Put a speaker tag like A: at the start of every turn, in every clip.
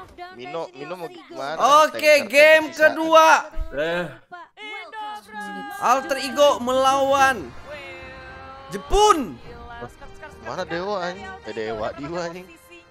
A: Mino mau gimana?
B: Oke, game kedua. Alter Ego melawan Jepun.
A: Mana Dewa anjing? Dewa Diwa anjing.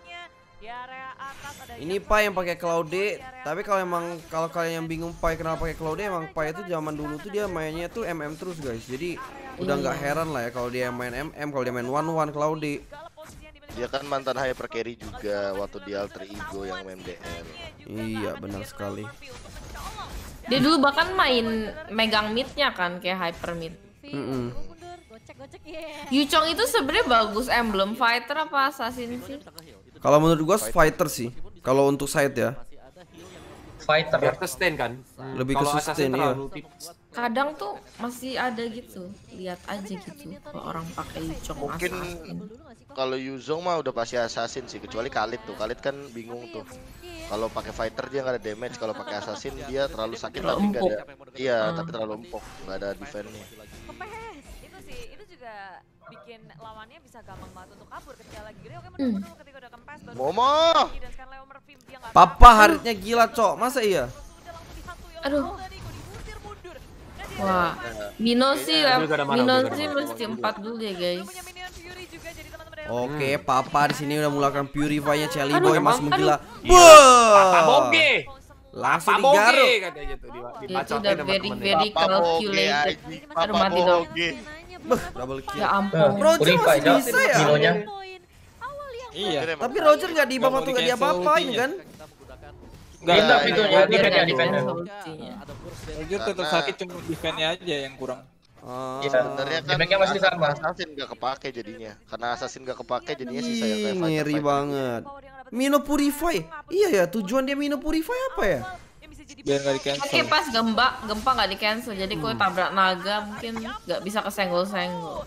B: Ini Pai yang pakai Claude, tapi kalau kalian yang bingung Pai kenapa pakai Claude, emang Pai itu zaman dulu tuh dia mainnya tuh MM terus guys. Jadi udah nggak heran lah ya kalau dia main MM, kalau dia main one Claude.
A: Dia kan mantan hyper carry juga waktu di Alter Ego yang main DL.
B: Iya benar sekali.
C: Dia dulu bahkan main megang midnya kan kayak hyper mid. Yuchong itu sebenarnya bagus emblem fighter apa assassin sih?
B: Kalau menurut gua fighter sih. Kalau untuk side ya.
D: Fighter.
E: Biar sustain kan.
B: Lebih ke sustain ya.
C: Kadang tuh masih ada gitu. Lihat aja gitu kalau orang pakai Yuchong
A: Mungkin kalau Yuzong mah udah pasti assassin sih, kecuali Khalid tuh. Khalid kan bingung tuh. Kalau pakai fighter dia nggak ada damage, kalau pakai assassin dia terlalu sakit tapi nggak ada. Iya, tapi terlalu empuk, nggak ada defense-nya.
F: Itu sih, itu juga bikin lawannya bisa gampang banget untuk kabur ketika lagi gede. Oke, menurut ketika udah kempes baru
A: Momo.
F: dan sekarang Leo Murphy dia nggak
B: Papa haritnya gila, Cok. Masa iya?
C: Aduh. Wah, Mino sih mesti 4 dulu deh guys.
B: Oke, Papa di sini udah melakukan purify-nya Chelly Boy Mas menggila.
E: Papa boge.
B: Langsung
E: Papa
B: digaruk.
E: boge katanya gitu.
C: Itu udah very calculated. Aduh mati dong.
B: Double kill.
C: Ya ampun.
B: Roger masih bisa ya?
D: Minonya.
G: Iya.
B: Tapi Roger nggak di bawah tuh nggak diapa-apain kan?
D: Enggak, itu ya dia
C: Biar
D: kan
C: nggak
D: defend.
C: ada solusinya.
G: Roger tetap sakit, cuma defense-nya aja yang kurang.
D: Iya,
A: Sebenarnya kan
D: damage-nya masih sama.
A: Assassin nggak kepake jadinya. Karena assassin nggak kepake jadinya sisa yang kayak
B: Ngeri banget. Mino Purify. Iya ya, tujuan dia Mino Purify apa ya?
G: Biar nggak di cancel.
C: Oke pas gempa nggak di cancel jadi kalau tabrak naga mungkin nggak bisa kesenggol-senggol.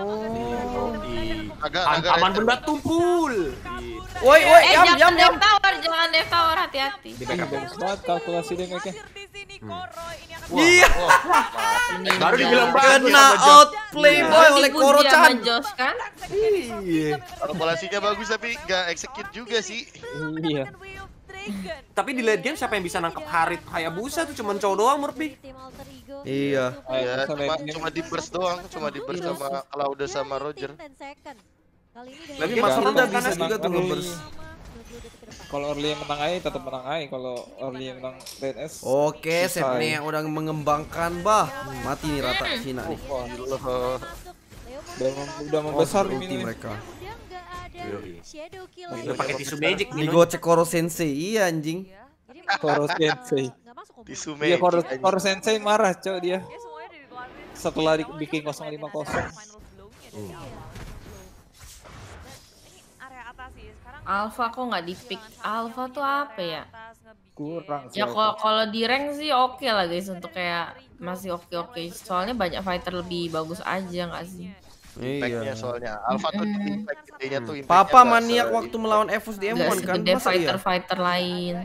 E: Hantaman benda tumpul.
B: Woi, yam.
C: Jangan dev tower hati-hati.
G: Bagus banget kalkulasi dia kayaknya.
B: Iya.
E: Baru dibilang
B: Kena outplay boy oleh Koro-chan.
C: Josh kan?
B: Iya.
A: kalkulasinya bagus tapi nggak execute juga sih.
G: Iya.
E: Tapi di late game siapa yang bisa nangkep Harit Hayabusa tuh cuman cowok doang Murphy.
B: Iya.
A: Iya, cuma di burst doang, cuma di burst sama Claude sama Roger.
B: Lagi Mas udah bisa juga tuh ngebers.
G: Kalau early yang menang aja tetap menang aja. Kalau early yang menang TNS.
B: Oke, Sepne yang udah mengembangkan bah. Mati nih rata Cina nih.
G: Udah membesar
B: ulti
G: ini
B: mereka.
E: Udah pakai tisu magic nih.
B: Digocek Koro Sensei. Iya anjing.
G: Koro Sensei.
A: Tisu
G: Iya
A: magic.
G: Koro Sensei marah cok dia. Setelah bikin 050.
C: Alpha kok nggak di pick? Alpha tuh apa ya?
G: Kurang sih.
C: Ya kalau di rank sih oke lah guys untuk kayak masih oke. Soalnya banyak fighter lebih bagus aja nggak sih?
A: Impactnya
B: Iya.
A: soalnya Alpha tuh impact gedenya tuh impactnya
B: Papa
A: nggak
B: maniak waktu melawan Evos di
C: Nggak
B: M1 kan?
C: segede
B: Masa iya?
C: fighter lain.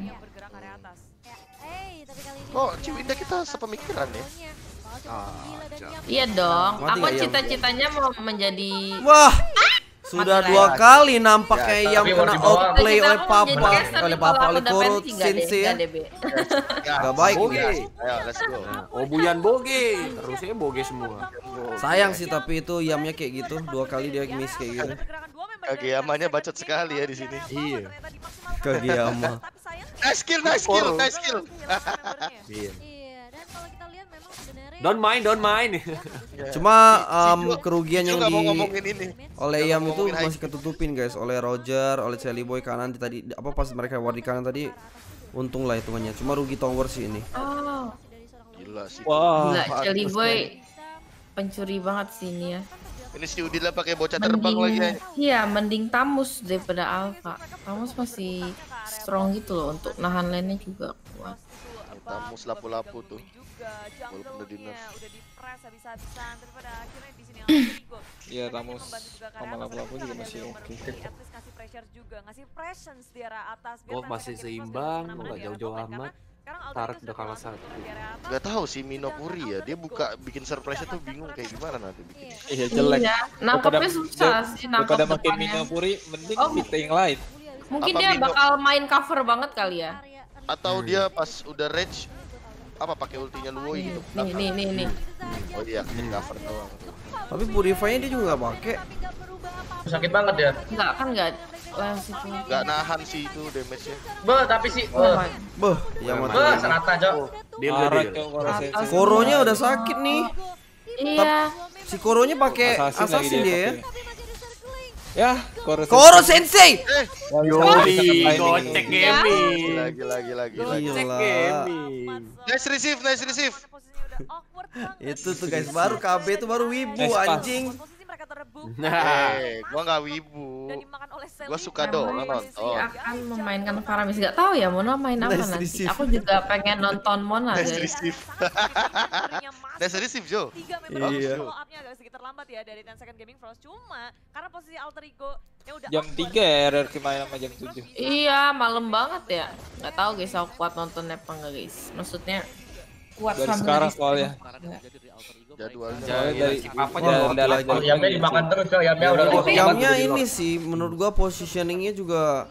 A: Oh, Ciwinda kita sepemikiran ya.
C: Iya dong.
B: Mati
C: Aku
B: nggak, Yam?
C: cita-citanya mau menjadi.
B: Wah, sudah
C: Mati
B: 2
C: lagi.
B: kali nampaknya
A: Ya,
B: yang
D: tapi
B: kena
D: mau dibawa.
B: outplay oleh
C: Cita-citaku
B: Papa,
C: menjadi caster
B: oleh
C: nih,
B: Papa
C: kalau
B: oleh
C: aku
B: Koro
C: dapat sih, nggak
B: Sensei ya.
C: deh, B.
B: Gak baik
E: Boge.
B: nih.
A: Ayo, let's go.
E: Oh buyan boge. Terusnya boge semua.
B: Sayang sih tapi itu Yamnya kayak gitu, 2 kali dia miss kayak gitu.
A: Kageyamanya bacot sekali ya di sini.
E: Iya.
B: Kageyama.
A: Nice kill, nice kill, nice kill.
E: Iya.
F: Dan kalau kita lihat memang sebenarnya
E: Don't mind.
B: Cuma kerugian yang
A: nggak mau ngomongin ini.
B: oleh
A: Nggak
B: Yam
A: mau
B: itu
A: ngomongin
B: masih ketutupin guys, oleh Roger, oleh Chelly Boy kanan tadi apa pas mereka war di kanan tadi untung lah hitungannya. Cuma rugi tower sih ini.
C: Oh,
A: Gila sih.
G: Wah.
C: gila Chelly Boy pencuri banget sih ini ya.
A: Ini si Udila pakai bocah terbang lagi ya.
C: Iya, mending Tamus daripada Alpha. Tamus masih strong gitu loh untuk nahan lane-nya juga kuat.
A: Tamus lapu-lapu tuh. Walaupun udah di nerf.
G: Iya Tamus sama lapu-lapu juga masih oke.
E: Oh masih seimbang, nggak jauh-jauh amat. Tarik udah kalah 1.
A: Gak tahu sih Minopuri ya, dia bikin surprise tuh bingung kayak gimana nanti bikinnya.
G: Iya jelek.
C: Iya, nangkepnya susah sih
G: Daripada
C: nangkep
G: makin
C: depannya.
G: Minopuri, mending
C: Oh.
G: kita yang lain.
C: Mungkin
A: Apa
C: dia
A: Mino?
C: bakal main cover banget kali ya.
A: Atau dia pas udah rage apa pakai ultinya Luoi gitu.
C: Nih.
A: Oh iya, cover doang.
B: Tapi Purify-nya dia juga nggak pakai.
D: Sakit banget ya.
C: Enggak kan enggak situ.
A: Gak nahan sih itu damage-nya.
D: Tapi sih
B: Beh, yang mati.
D: serata, Cok.
E: Dia
G: Parah,
E: dia.
G: Cok, Koro Sensei.
B: Koronya udah sakit nih.
C: Iya.
B: Si Koronya pakai assassin dia ya.
G: Ya, Koro
B: Koro Sensei.
E: Yoi, gocek gaming.
A: Gila.
E: Gocek
B: Gila.
E: gaming.
A: Nice receive.
B: Itu tuh guys, baru KB itu baru wibu
G: Nice pass.
B: anjing.
F: Posisi mereka terrebuk.
E: Nah,
A: Gua nggak wibu.
F: Dan dimakan oleh Selly.
A: Gua suka doang
C: Sih
A: nonton.
C: akan memainkan Faramis. Gak tahu ya Mona main apa
B: Nice
C: nanti.
B: receive.
C: Aku juga pengen nonton Mona
A: Nice
C: guys.
A: receive. Nice receive, Jo.
F: 3 memang
B: Iya.
F: follow up-nya agak sedikit terlambat ya dari 10 Second Gaming Frost. Cuma karena posisi alter ego ya udah
G: Jam 3 ya RRQ main sama jam 7.
C: Iya, malam banget ya. Gak tahu guys, aku kuat nonton apa enggak guys. Maksudnya kuat
G: Dari
C: sambil
G: sekarang
C: nangis.
G: soalnya.
C: Enggak.
A: Jadwalnya.
G: Soalnya dari
E: si Papa
G: ya, udah
E: lagi.
G: lagi.
D: Yamnya dimakan terus, Cok. Yamnya udah
B: Tapi
D: lama
B: Yamnya
D: banget.
B: ini sih menurut gua positioningnya juga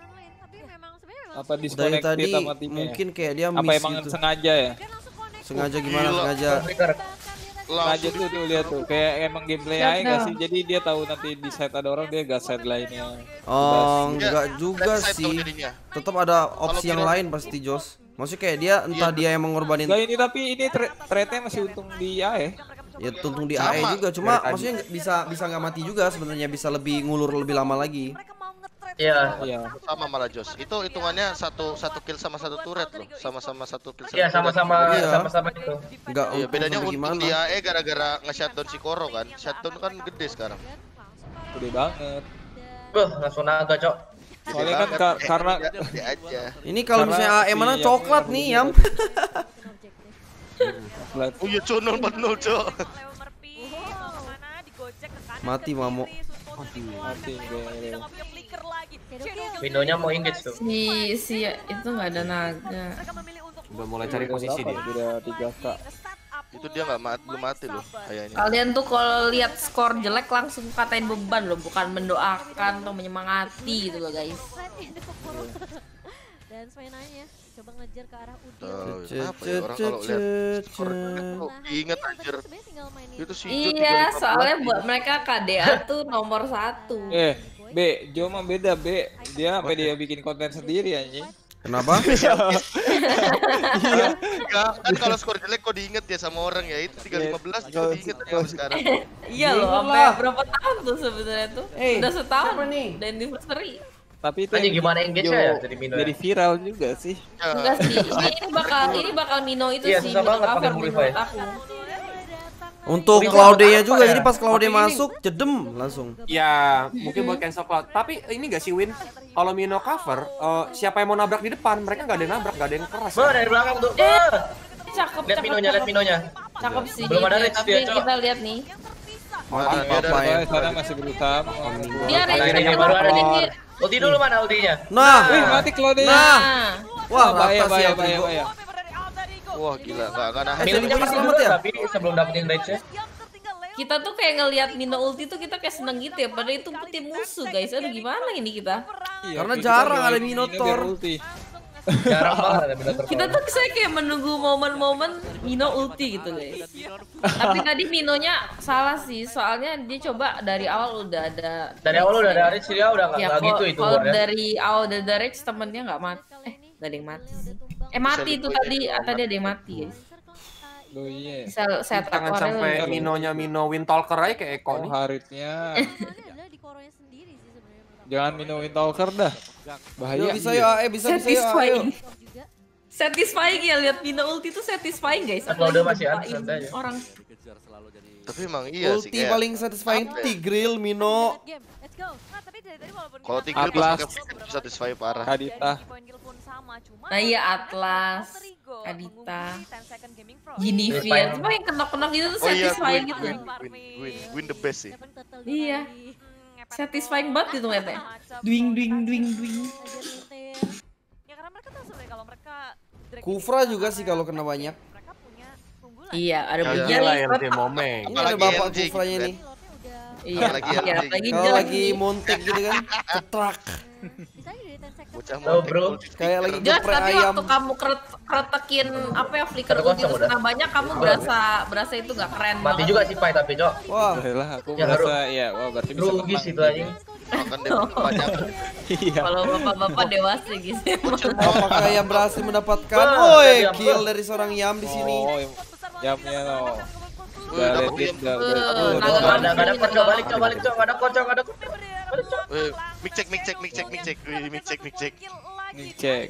G: Apa
B: dari
G: disconnected
B: tadi
G: sama timnya?
B: mungkin kayak dia
G: Apa
B: miss
G: emang
B: gitu.
G: sengaja ya?
B: Sengaja gimana
A: Gila.
B: sengaja.
D: Flicker.
G: Sengaja tuh lihat tuh kayak emang gameplay
C: Siap
G: aja gak
C: dong.
G: sih? Jadi dia tahu nanti di side ada orang dia gak side lainnya.
B: Oh,
A: Dia
B: enggak juga
A: left side
B: sih.
A: tau jadinya.
B: Tetap ada opsi yang
A: Kalau
B: lain pasti Jos. Maksudnya kayak dia entah dia yang mengorbanin
G: Enggak ini tapi ini trade-nya masih untung di AE.
B: ya tuntung di
A: Sama.
B: AE juga. Cuma
E: Dari tadi.
B: maksudnya bisa nggak mati juga sebenarnya, bisa lebih ngulur lebih lama lagi.
F: mereka mau nge-trade
D: Iya.
G: Iya.
A: Sama malah Jos. Itu hitungannya satu kill sama satu turret loh. Sama-sama satu kill.
D: Iya, sama-sama
B: Iya.
D: sama-sama itu.
B: Enggak
A: Iya, bedanya
B: untung
A: untung
B: gimana.
A: di AE gara-gara nge-shutdown si Koro kan. Shutdown kan gede sekarang.
G: Gede banget.
D: Langsung naga, Cok.
G: Soalnya kan
A: Gede banget.
G: karena
A: Gede aja.
B: Ini kalau
G: Karena
B: misalnya AE
G: si
B: mana
G: Yam
B: coklat
G: yang
B: nih
G: berbeda.
B: Yam.
A: Oh iya Conol 4-0, Cok.
F: Leo Merpi mau kemana digojek ke kanan
B: Mati,
F: ke
B: Mamo.
F: kiri, Suppository
G: Mati,
F: udah
G: dia.
F: nggak punya flicker lagi. Shadow
D: Window-nya mau engage tuh.
C: Si itu nggak ada naga.
F: mereka memilih untuk
E: Udah mulai cari posisi dia.
G: Udah 3K.
A: Itu dia nggak belum mati loh kayaknya.
C: Kalian tuh kalau lihat skor jelek langsung katain beban loh, bukan mendoakan atau menyemangati gitu loh guys.
H: Dan mainannya coba ngejar ke arah Udil.
A: Tahu
B: Cet,
A: apa ya orang kalau lihat
B: cet,
A: skor kok inget anjir.
H: Sebenarnya tinggal mainin
A: Itu sih
C: Iya, soalnya buat mereka KDA tuh nomor 1.
G: B, Jo mah beda B. Dia sampai dia bikin konten sendiri anjing.
B: Kenapa?
A: Iya. Kan kalau skor jelek kok diinget ya sama orang ya. Itu 3-15 juga diinget ya sama sekarang.
C: Iya loh, sampai berapa tahun tuh sebenarnya tuh? Udah setahun
B: siapa nih?
C: dan anniversary.
G: Tapi itu
D: Anjing,
G: yang
D: gimana
G: bikin
D: engage-nya
G: Jo
D: ya jadi Mino ya?
G: jadi viral juga sih.
A: Ya.
C: Enggak sih, ini bakal Mino itu
D: Iya,
C: sih,
D: susah
C: Mino
D: banget pakai
C: cover
D: Purify.
C: menurut aku.
B: Untuk
D: Tapi
B: Claudia
D: apa
B: juga,
D: ya?
B: jadi pas Claudia
E: Tapi ini-
B: masuk jedem langsung.
E: Ya, mungkin buat cancel cloud. Tapi ini gak sih Win? Kalau Mino cover, siapa yang mau nabrak di depan? Mereka nggak ada yang nabrak, nggak ada yang keras.
D: Dari belakang tuh.
C: Cakep,
D: Lihat Minonya, lihat Minonya.
C: Cakep sih
D: Belum ada
C: dia,
D: reach
C: tapi
D: dia, Cok.
C: kita lihat nih.
A: Mana dia
B: apa ya?
A: ada
G: Sana masih berusaha.
C: Dia
D: Nah,
C: range
D: ini baru ada nih. Ulti dulu mana ultinya?
B: Nah,
G: Wih, mati Claudia.
B: nah, wah
G: bahaya
B: rata sih
G: bahaya
B: Altrigo.
G: bahaya bahaya.
A: Wah gila, nggak nahan.
B: jadi
D: Minonya
B: punya
D: masih
B: selamat
D: dulu
B: ya?
D: tapi sebelum dapetin rage-nya.
C: Kita tuh kayak ngelihat Mino ulti tuh kita kayak seneng gitu ya, padahal itu tim musuh guys. Aduh gimana ini kita?
G: Iya,
B: Karena
G: kita
B: jarang
G: doain
B: ada
G: Mino
B: Minotaur.
G: biar ulti.
D: Jarang banget ada Minotaur.
C: Kita tuh saya kayak menunggu momen-momen Mino ulti gitu guys. Tapi tadi Minonya salah sih, soalnya dia coba dari awal udah ada.
D: Dari awal udah ada rage dia udah
C: Ya,
D: nggak gitu itu
C: kalau
D: warnya.
C: dari awal udah ada rage temennya nggak mati. Nggak ada yang mati sih. Mati itu tadi ada yang mati guys.
G: Loh iya.
C: Bisa set
E: Jangan sampai Minonya Mino Win Talker aja kayak Eko
G: Oh,
E: nih.
G: haritnya.
H: Soalnya adalah di Koronya sendiri sih sebenarnya menurut aku.
G: Jangan Mino Windtalker dah. Bahaya.
B: Yuk, bisa yuk, bisa ya, ayo.
C: Satisfying.
H: juga.
C: Satisfying ya lihat Mino ulti itu satisfying guys.
D: Upload
C: Apalagi
D: masih ada,
C: ngelupain
D: santai aja.
C: orang.
A: Tapi emang iya sih
B: Ulti
A: kayak.
B: paling satisfying tuh Tigreal, Mino.
H: Game, let's go.
F: Nah, tapi dari tadi walaupun
A: Kalau
F: kita
A: Tigreal
G: Atlas.
A: pas pakai flicker bisa satisfy parah.
G: Kadita.
F: dari poin kill pun sama, cuma
C: Nah iya Atlas,
F: Alter Ego
C: Kadita,
F: mengungguli 10 Second Gaming Pro.
C: Ginivia, cuma yang kenok-kenok itu tuh
A: Oh iya,
C: satisfying
A: Gwyn,
C: gitu.
A: Gwyn the best sih.
H: Seven total
C: Iya.
H: kali.
C: Satisfying banget gitu ngeliatnya.
F: Macam-
C: Duing duing duing duing.
H: Ajar nyetir.
F: Ya karena mereka tahu sebenarnya kalau mereka drag
B: Kufra
F: ini
B: juga sih kalau kena banyak.
F: mereka punya keunggulan.
C: Iya, ada
A: Ya,
C: begini.
E: Gila yang tim Momeng.
B: Ini ada
A: Apalagi
B: bapak
A: LG
B: Kufranya
A: gitu
B: nih.
H: Lordnya udah
C: Iya,
A: Lagi
C: iya,
A: LG.
C: lagi
B: Kalau
C: dia
B: lagi montek gitu kan, cetrak.
H: misalnya dari
A: Bocah
D: Tahu,
A: mau
D: bro.
B: Kayak lagi
C: Jas,
B: geprek
C: tapi
B: ayam.
C: waktu kamu keretekin apa ya flicker
D: Satu
C: ulti
D: kosong
C: itu
D: udah.
C: kena banyak, kamu berasa itu nggak keren
D: Mati
C: banget.
D: juga sih Pai tapi Cok.
B: Wah,
G: Lah aku
D: Ya,
G: merasa ya wah berarti bisa
D: Rugi
G: menang.
D: sih itu anjing.
A: makan damage banyak.
G: Iya.
C: Kalau bapak-bapak dewasa gitu.
B: apakah yang berhasil mendapatkan
D: Wah,
B: woi
D: dari Yam,
B: kill
D: Bang.
B: dari seorang Yam di sini.
G: Oh, jamnya loh.
A: Wih,
G: Udah
A: dapat
G: lihat
A: Yam.
G: udah.
D: Enggak ada kocok balik Cok, balik Cok, enggak ada kocok, enggak ada kocok.
A: Wih, mic check. Wih, mic check.
G: Ngecek.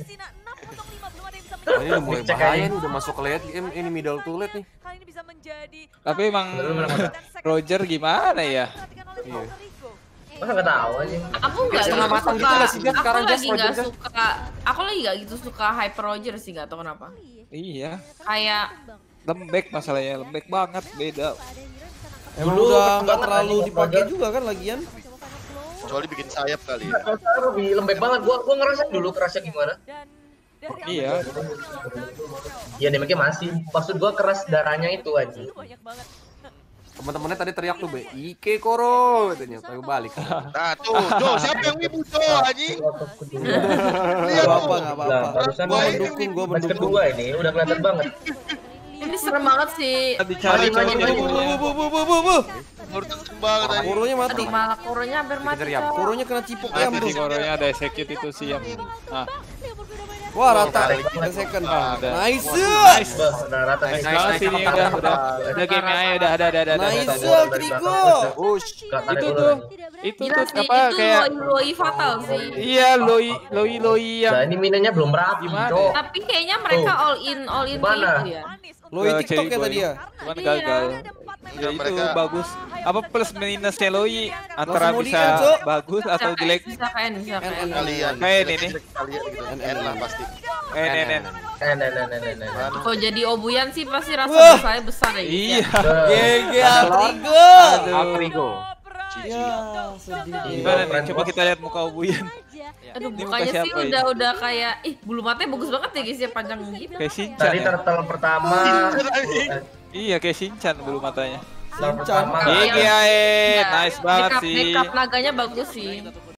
E: Ini udah mulai
D: Cek
E: bahaya
D: aja.
E: nih, udah masuk ke late game, ini middle to late nih.
F: Kali ini bisa menjadi
G: Tapi emang Roger gimana ya? Iya.
D: Masa enggak tahu anjing.
C: Aku nggak
E: Setengah
C: gitu
E: matang
C: suka.
E: gitu lah sih, Jas,
C: Aku
E: sekarang, Jas,
C: lagi nggak
E: Roger, Jas.
C: suka. Aku lagi nggak gitu suka Hyper Roger sih, nggak tahu kenapa.
G: Iya.
C: Kayak
G: Lembek masalahnya, lembek banget beda.
B: Emang
D: Dulu
B: udah
D: cepet
B: nggak
D: banget
B: terlalu
D: anjing,
B: dipakai
D: Roger.
B: juga kan lagian.
A: Kecuali bikin sayap kali ya.
D: Kalau sekarang lebih lembek banget. Gua ngerasa dulu kerasnya gimana.
F: dan dari
G: Iya.
D: Iya damage-nya masih. Maksud gua keras darahnya itu anjing.
F: banyak banget.
E: Teman-temannya tadi teriak tuh, Be, Ike Koro katanya, tapi balik.
A: Nah, tuh, siapa yang wibu anjing?
B: Nggak apa-apa, nggak apa-apa.
D: Nah, barusan
B: Gua
D: main
B: mendukung, gua
D: match
B: mendukung.
D: kedua ini udah kelihatan banget.
C: ini serem banget sih.
G: Dicari
A: Balik lagi,
B: Bu.
A: Baru kenceng banget anjing.
B: Koronya mati.
C: Aduh malah koronya hampir mati.
E: Dikejar Yam.
C: Cok.
B: Koronya kena cipok Yam,
G: Mati
B: Bro.
G: si Koronya ada execute itu sih yang. Nah,
B: Wah, rata.
D: Tarik.
B: 3 second.
G: Ah, udah.
B: Nice.
D: Bah, udah rata
E: Nice,
D: nih.
E: nice.
G: banget sih ini udah game aja udah.
B: Nice, Trigo.
E: Ush.
D: Gak tarik
G: Itu
D: dulu
G: tuh.
D: anjing.
G: Itu
C: Gila
G: tuh
C: sih,
G: apa
C: itu
G: kayak
C: loi fatal sih.
G: iya loi yang
D: Nah, ini minenya belum rapi,
G: Gimana?
D: Cok.
C: Tapi kayaknya mereka
D: Tuh.
C: all in
D: Gimana?
C: gitu ya.
B: Loi
G: Ke
B: TikTok ya
G: Cherry
B: tadi
G: Boy.
B: ya.
G: Cuman
C: Iya.
G: gagal.
A: Enggak,
G: Ya itu
A: mereka-
G: bagus. Apa plus minusnya Loi antara
B: Langsung mau
G: bisa
B: di-end, Cok.
G: bagus atau jelek?
C: Bisa kayak bisa kayak.
A: Kalian.
G: Kayak ini.
A: Kalian gitu. N lah pasti.
G: Nen.
D: Nah.
C: Kalau jadi Obuyan sih pasti rasa
B: Wah.
C: dosanya besar ya.
G: Iya.
B: GG Trigo.
E: Altrigo.
B: Ya, sedih.
G: Gimana nih? Coba kita lihat muka Obuyan.
C: Aduh
G: Ini
C: mukanya
G: muka
C: sih
G: siapa ini?
C: udah kayak bulu matanya bagus banget ya guys ya, panjang gitu.
G: Kayak Shinchan
D: Tadi
G: ya?
D: turtle pertama.
G: Iya kayak Shinchan bulu matanya.
D: Turtle pertama.
C: Iya.
G: GG ae, nice banget sih.
C: Makeup naganya bagus sih.